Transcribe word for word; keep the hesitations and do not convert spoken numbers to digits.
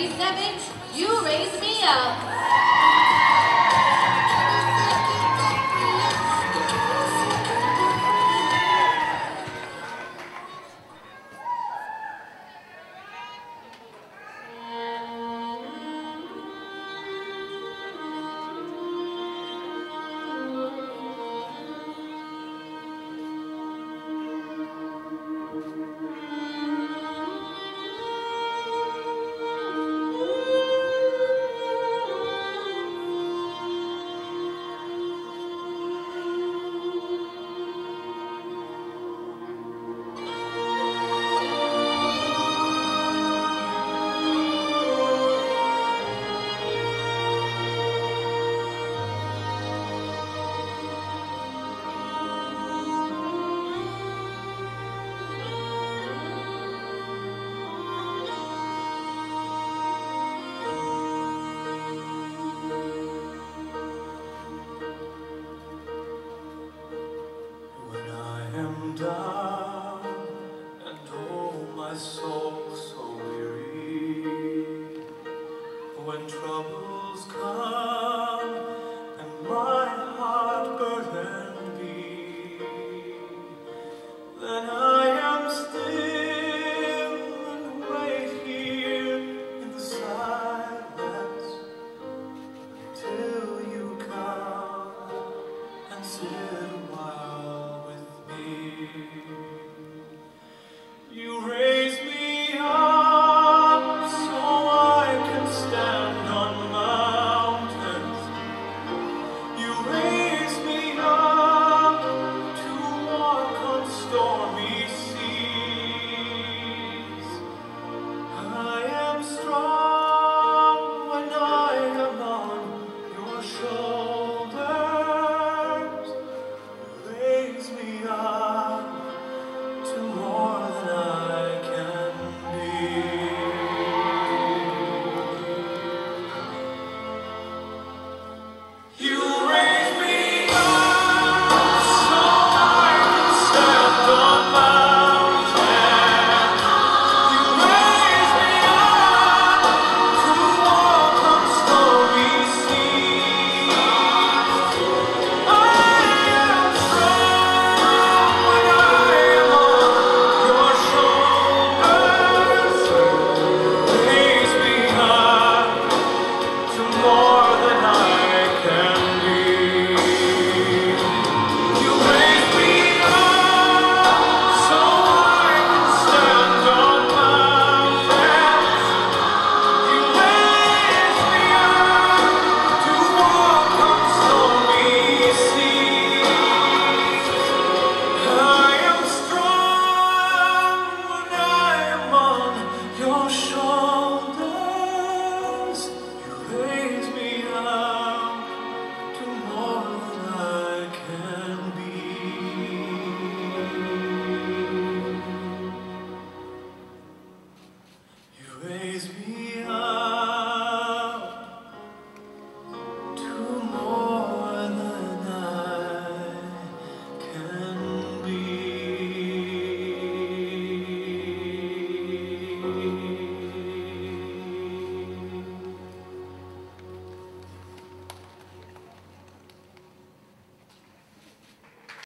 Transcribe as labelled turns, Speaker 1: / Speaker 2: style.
Speaker 1: thirty-seven, You Raise Me Up.
Speaker 2: Down and oh my soul so weary, when troubles come and my heart burden be, then I am still and wait here in the silence till you come and sit a while with me. You